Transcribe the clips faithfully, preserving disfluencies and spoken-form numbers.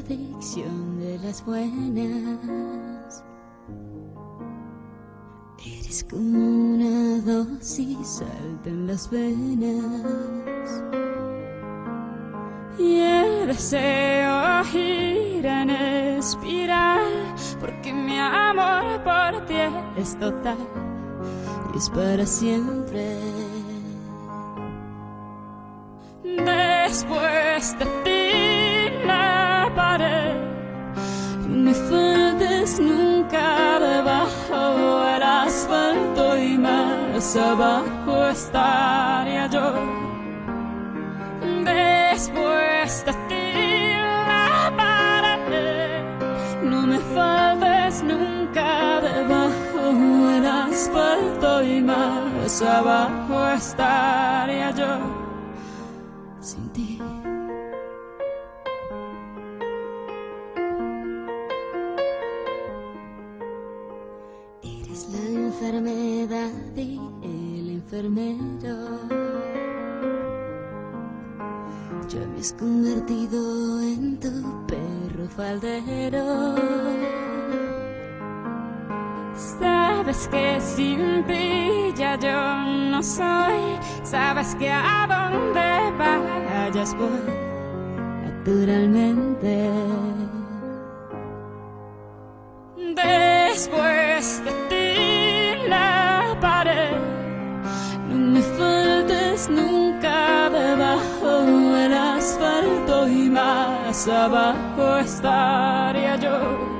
adicción de las buenas. Eres como una dosis alta en las venas, y el deseo gira en espiral, porque mi amor por ti es total y es para siempre. Después de ti la pared, no me faltes nunca debajo del asfalto, y más abajo estaría yo. Después de ti la pared, no me faltes nunca debajo del asfalto, y más abajo estaría yo sin ti. Eres la enfermedad y el enfermero. Ya me has convertido en tu perro faldero. Sabes que sin ti ya yo no soy. Sabes que a donde vayas voy naturalmente. Después de ti la pared, no me faltes nunca debajo del asfalto, y más abajo estaría yo.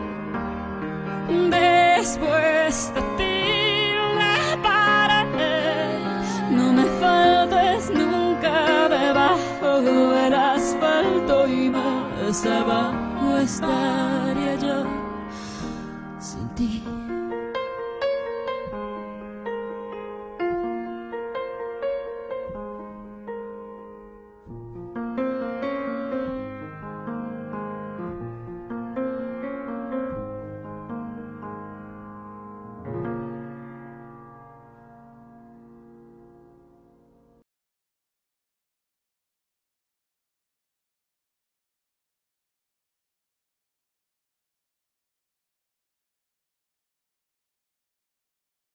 Después de ti la pared, no me faltes nunca debajo del asfalto, y más abajo estaría yo sin ti.